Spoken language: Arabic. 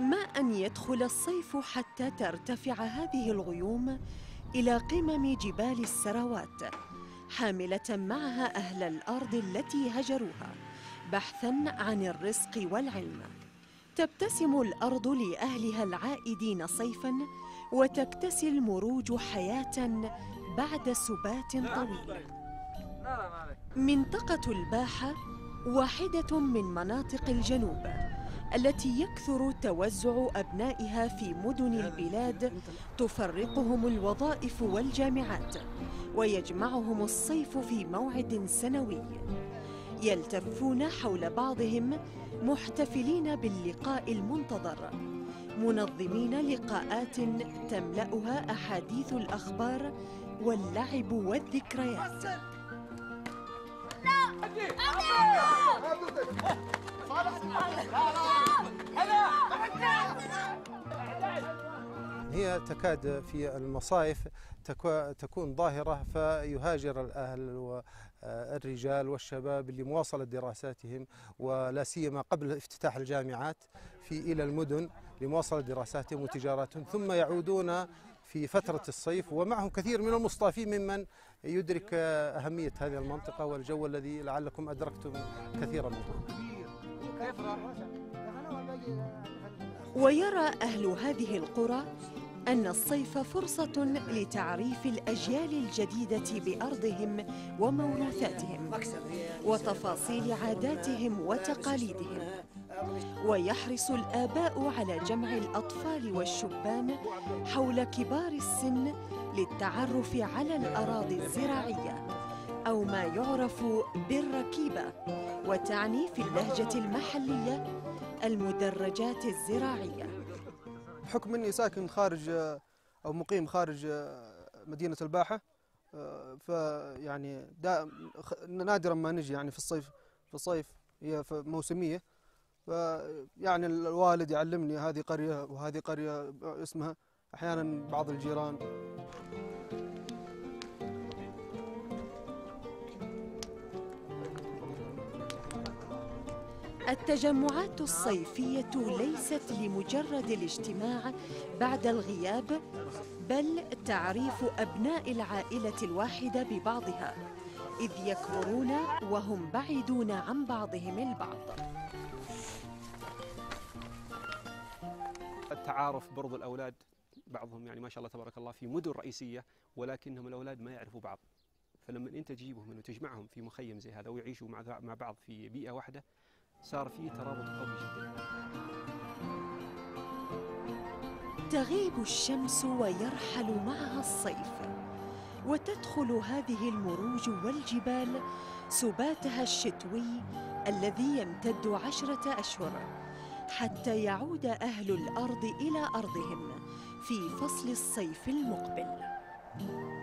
ما أن يدخل الصيف حتى ترتفع هذه الغيوم إلى قمم جبال السروات، حاملة معها أهل الأرض التي هجروها بحثاً عن الرزق والعلم. تبتسم الأرض لأهلها العائدين صيفاً، وتكتسي المروج حياة بعد سبات طويل. منطقة الباحة واحدة من مناطق الجنوب التي يكثر توزع أبنائها في مدن البلاد، تفرقهم الوظائف والجامعات، ويجمعهم الصيف في موعد سنوي. يلتفون حول بعضهم محتفلين باللقاء المنتظر، منظمين لقاءات تملأها أحاديث الأخبار واللعب والذكريات. هي تكاد في المصايف تكون ظاهرة، فيهاجر الأهل والرجال والشباب لمواصلة دراساتهم، ولا سيما قبل افتتاح الجامعات إلى المدن لمواصلة دراساتهم وتجاراتهم، ثم يعودون في فترة الصيف، ومعهم كثير من المصطافين ممن يدرك أهمية هذه المنطقة والجو الذي لعلكم أدركتم كثيرا منه. ويرى أهل هذه القرى أن الصيف فرصة لتعريف الأجيال الجديدة بأرضهم وموروثاتهم وتفاصيل عاداتهم وتقاليدهم. ويحرص الآباء على جمع الأطفال والشبان حول كبار السن للتعرف على الأراضي الزراعية، أو ما يعرف بالركيبة، وتعني في اللهجة المحلية المدرجات الزراعية. بحكم أني ساكن خارج أو مقيم خارج مدينة الباحة، فيعني نادرا ما نجي يعني في الصيف هي موسمية، فيعني الوالد يعلمني هذه قرية وهذه قرية اسمها، أحيانا بعض الجيران. التجمعات الصيفية ليست لمجرد الاجتماع بعد الغياب، بل تعريف أبناء العائلة الواحدة ببعضها، إذ يكبرون وهم بعيدون عن بعضهم البعض. التعارف برضو الأولاد بعضهم يعني ما شاء الله تبارك الله في مدن رئيسية، ولكنهم الأولاد ما يعرفوا بعض، فلما أنت تجيبهم وتجمعهم في مخيم زي هذا ويعيشوا مع بعض في بيئة واحدة، صار في ترابط قوي جدا. تغيب الشمس ويرحل معها الصيف، وتدخل هذه المروج والجبال سباتها الشتوي الذي يمتد 10 أشهر، حتى يعود أهل الأرض إلى أرضهم في فصل الصيف المقبل.